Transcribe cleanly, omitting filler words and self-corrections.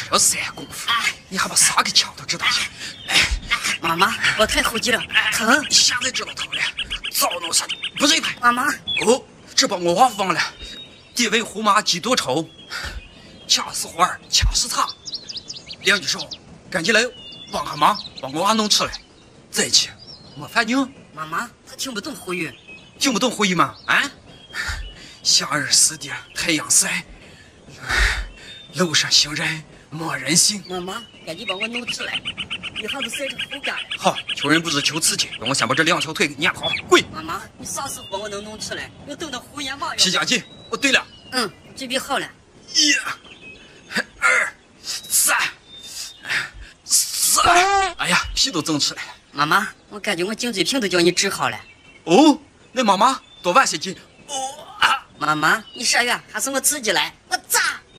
吃了3功夫，你还把啥个枪都知道去？ 妈妈，我太后急了，疼！ 你现在知道疼了？早弄啥的不认赔。 妈妈， 哦，这把我忘了。地位胡麻鸡多稠，掐死花儿，掐死茶。两句手，赶紧来帮下忙，把我娃弄出来。在一起，没反应。 妈妈，他听不懂沪语。 听不懂沪语吗？啊？夏日4点，太阳晒，楼上行人没人行。 妈妈，赶紧把我弄出来，一下子晒成苦干了。 好，求人不知求自己，让我先把这2条腿给撵好。跪！ 妈妈，你啥时候把我能弄出来？我等到胡言乱语。 皮夹紧。哦，对了。 准备好了。 1、2、3、4。哎呀，皮都整出来了。 妈妈，我感觉我颈椎病都叫你治好了。 哦，那妈妈多晚些劲。 妈妈，你啥呀？还是我自己来。